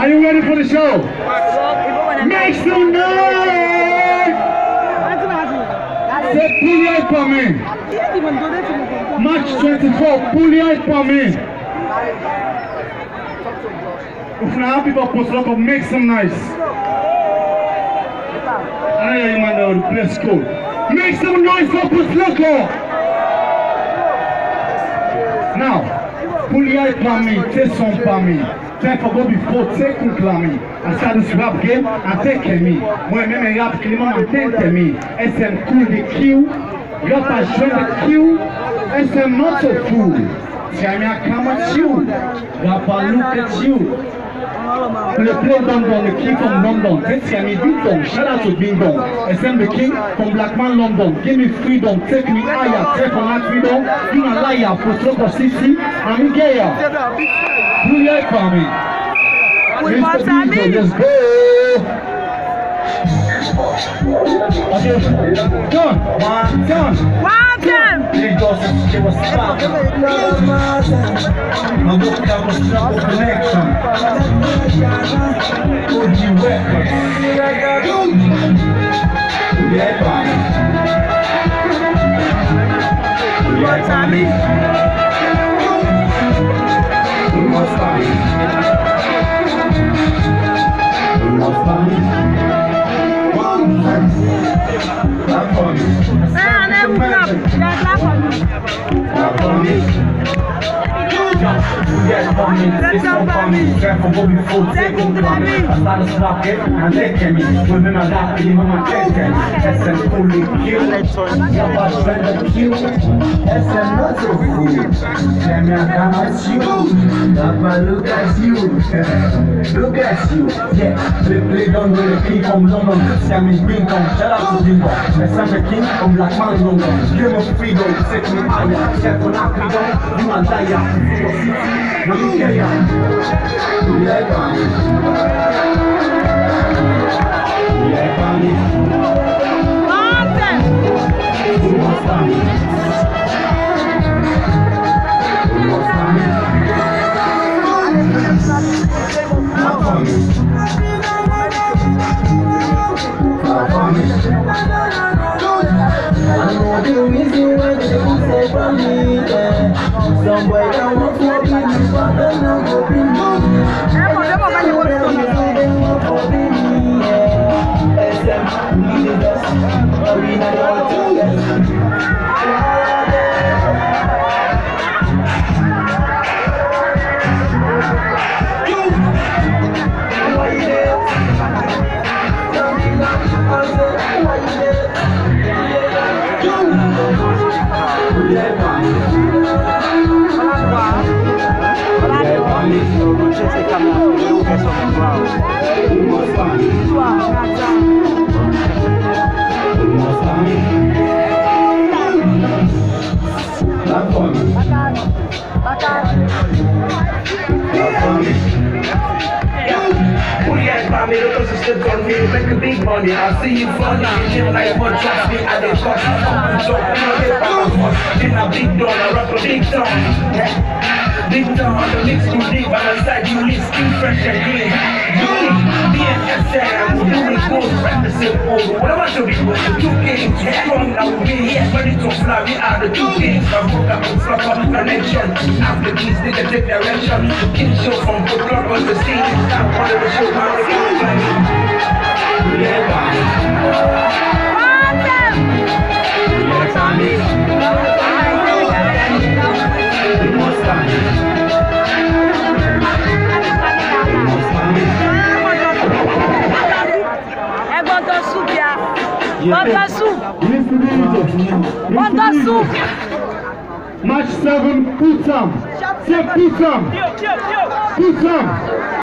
Are you ready for the show? Make some noise! C'est Pouliot pour me. Match 24, Pouliot pour me. If you're happy for Port Loko, make some noise. I know you man know the place cool. Make some noise for Port Loko. Now, Pouliot pour me, c'est son pour me. Time for go before take contre me. I start this rap game and take me. Moi-même rap climat en tête me. SM cool the Q. Rap a join the Q. SM not so fool. Tell me I come at you. Rap a look at you. Le play London, the king from London. Tell me Bing Dong. Shout out to Bing Dong. SM the king from Black Man London. Give me freedom. Take me higher. Take on that freedom. You a liar. Port Loko City. I'm gay. Pouliot for me. Let's go. Okay, done. One time. It was stop. My book that was trouble connection. OG records. Pouliot for me. Pouliot for me. Look at you, yeah. Play down with the king from London. Tell me Green Town, shout out to Bingo. Let's the king from Black Man London. Give me freedom, set me higher. Check on that freedom, you a liar. For city, no you care. Pouliot for me. Pouliot for me. Pouliot for me. I know the reason why they say from me, yeah. Some boy don't want to be me, but they don't go be me. They want to be me, yeah. SM, we need the best, but we not want to get. Make a big money, I see you funny. You live like one, trust me, I did cost you. In a big door, I rap a big song. Big song on the mix, too deep. On the side, you live skin fresh and clean. BNSN, I'm doing good, represent all. What I want to be with the two kings. Strong, now we ready to fly. We are the two kings. I broke up and flock up connection. After these, they can take direction. The king show from Port Loko to see this time. One of the show, how they can play. Match 7, put some. Put some.